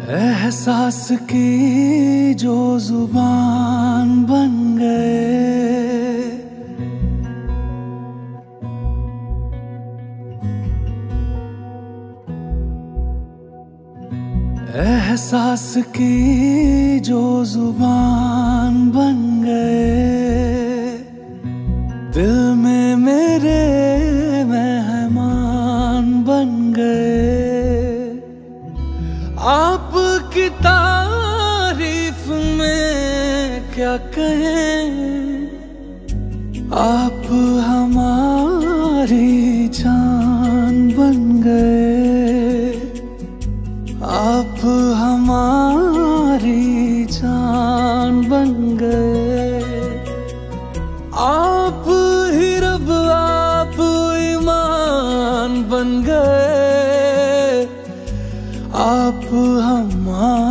एहसास की जो जुबान बन गए, एहसास की जो जुबान बन गए, दिल में मेरे मेहमान बन गए। आपकी तारीफ में क्या कहें, आप हमारी जान बन गए, आप हमारी जान बन गए। आप ही रब, आप ईमान बन गए, आप हमारे